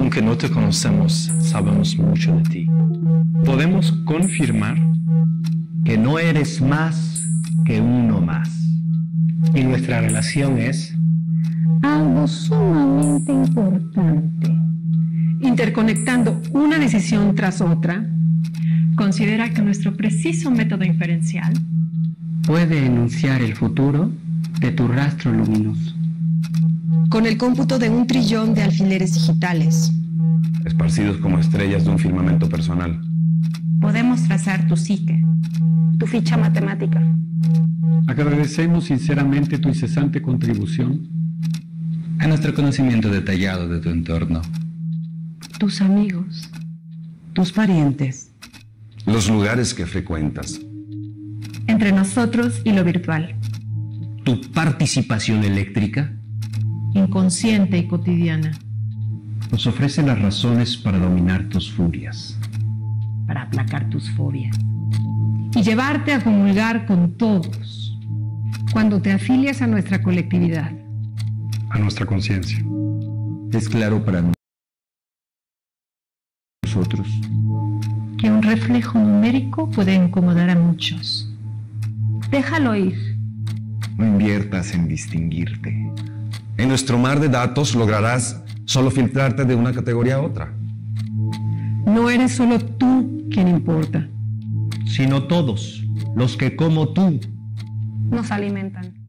Aunque no te conocemos, sabemos mucho de ti. Podemos confirmar que no eres más que uno más. Y nuestra relación es algo sumamente importante. Interconectando una decisión tras otra, considera que nuestro preciso método inferencial puede enunciar el futuro de tu rastro luminoso. Con el cómputo de 1 trillón de alfileres digitales, esparcidos como estrellas de un firmamento personal, podemos trazar tu psique, tu ficha matemática. Agradecemos sinceramente tu incesante contribución a nuestro conocimiento detallado de tu entorno. Tus amigos, tus parientes, los lugares que frecuentas, entre nosotros y lo virtual, tu participación eléctrica, inconsciente y cotidiana, nos ofrece las razones para dominar tus furias, para aplacar tus fobias y llevarte a comulgar con todos cuando te afilias a nuestra colectividad, a nuestra conciencia. Es claro para nosotros que un reflejo numérico puede incomodar a muchos. Déjalo ir. No inviertas en distinguirte. En nuestro mar de datos lograrás solo filtrarte de una categoría a otra. No eres solo tú quien importa, sino todos los que como tú nos alimentan.